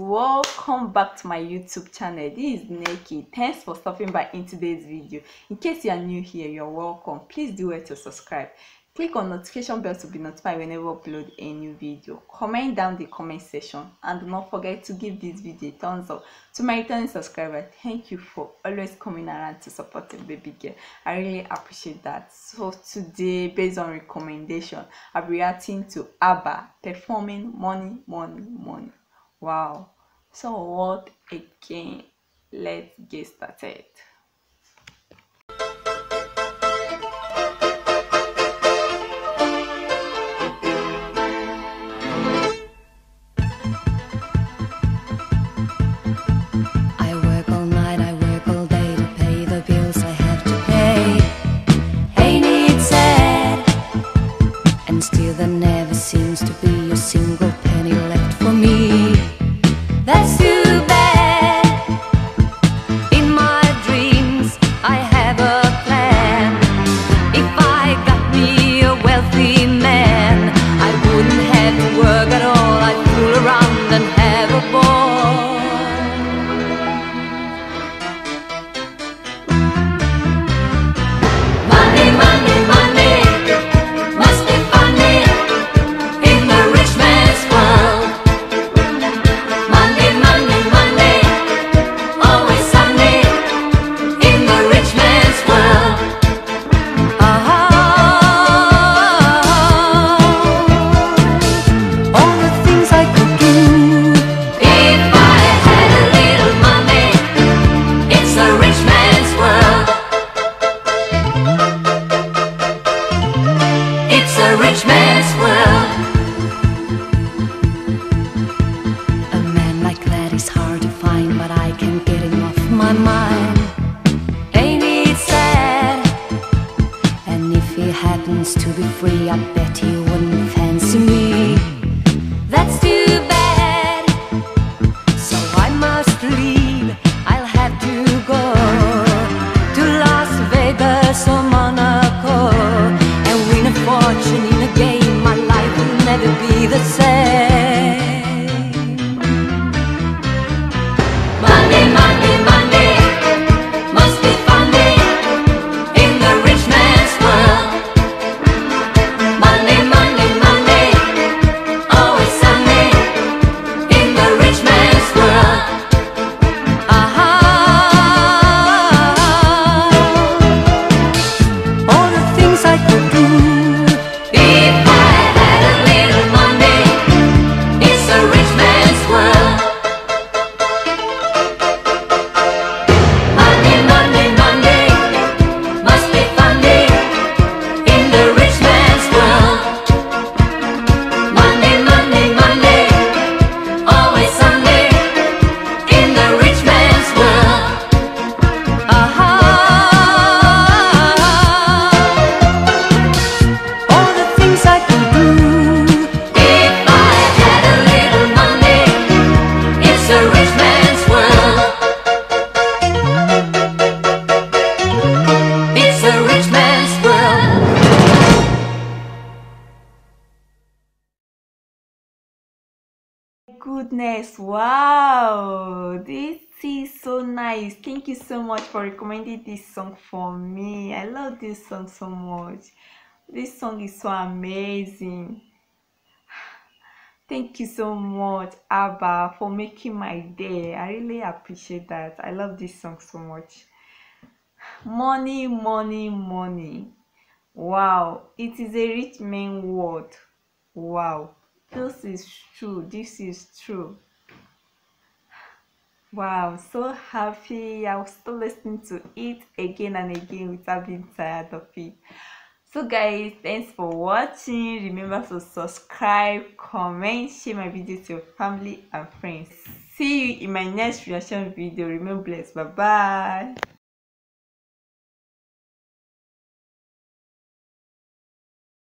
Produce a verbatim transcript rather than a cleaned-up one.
welcome back to my YouTube channel. This is Nekky. Thanks for stopping by in today's video. In case you are new here, you're welcome. Please do it to subscribe. Click on notification bell to be notified whenever I upload a new video. Comment down the comment section and do not forget to give this video a thumbs up. To my returning subscriber, thank you for always coming around to support the baby girl. I really appreciate that. So today, based on recommendation, I'll be reacting to ABBA performing Money, Money, Money. Wow. So what again? Let's get started. Still there never seems to be a single penny left for me. That's too bad. In my dreams I have a plan. If I got me a wealthy man, I wouldn't have to work at all. I'd fool around and have a ball. Money, money, money. Rich man's world. A man like that is hard to find, but I can't get him off my mind. Ain't it sad? And if he happens to be free, I bet he wouldn't fancy me. That's too bad. So I must leave. I'll have to go to Las Vegas or Monaco and win a fortune in a game. My life will never be the same. Money, money, money must be funny in the rich man's world. Money, money, money, always sunny in the rich man's world. Aha. All the things I could do. Goodness, wow, this is so nice. Thank you so much for recommending this song for me. I love this song so much. This song is so amazing. Thank you so much, ABBA, for making my day. I really appreciate that. I love this song so much. Money, money, money. Wow, it is a rich man word. Wow. This is true. This is true. Wow, I'm so happy. I was still listening to it again and again without being tired of it. So guys, thanks for watching. Remember to subscribe, comment, share my videos to your family and friends. See you in my next reaction video. Remember, blessed. Bye bye.